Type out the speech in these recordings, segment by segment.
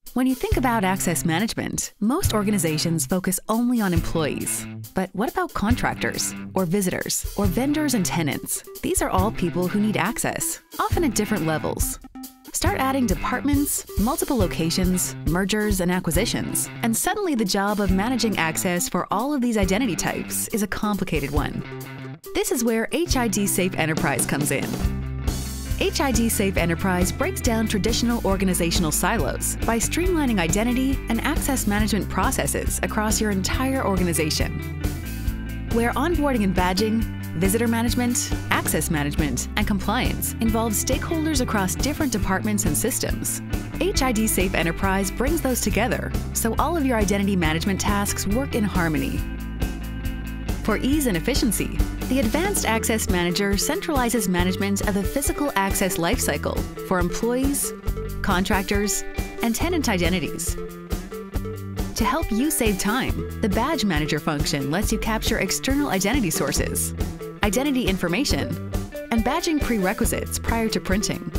When you think about access management, most organizations focus only on employees. But what about contractors, or visitors, or vendors and tenants? These are all people who need access, often at different levels. Start adding departments, multiple locations, mergers, and acquisitions, and suddenly the job of managing access for all of these identity types is a complicated one. This is where HID Safe Enterprise comes in. HID Safe Enterprise breaks down traditional organizational silos by streamlining identity and access management processes across your entire organization. Where onboarding and badging, visitor management, access management, and compliance involve stakeholders across different departments and systems, HID Safe Enterprise brings those together so all of your identity management tasks work in harmony. For ease and efficiency, the Advanced Access Manager centralizes management of the physical access lifecycle for employees, contractors, and tenant identities. To help you save time, the Badge Manager function lets you capture external identity sources, identity information, and badging prerequisites prior to printing.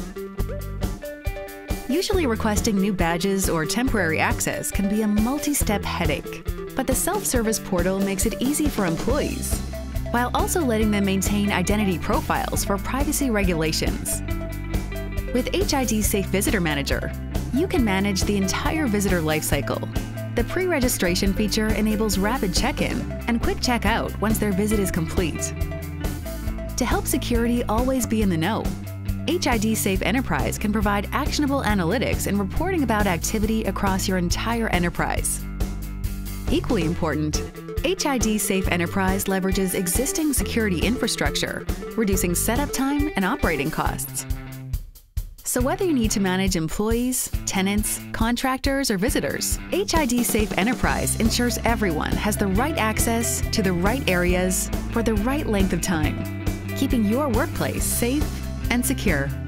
Usually requesting new badges or temporary access can be a multi-step headache, but the self-service portal makes it easy for employees, while also letting them maintain identity profiles for privacy regulations. With HID Safe Visitor Manager, you can manage the entire visitor lifecycle. The pre-registration feature enables rapid check-in and quick check-out once their visit is complete. To help security always be in the know, HID Safe Enterprise can provide actionable analytics and reporting about activity across your entire enterprise. Equally important, HID Safe Enterprise leverages existing security infrastructure, reducing setup time and operating costs. So whether you need to manage employees, tenants, contractors, or visitors, HID Safe Enterprise ensures everyone has the right access to the right areas for the right length of time, keeping your workplace safe and secure.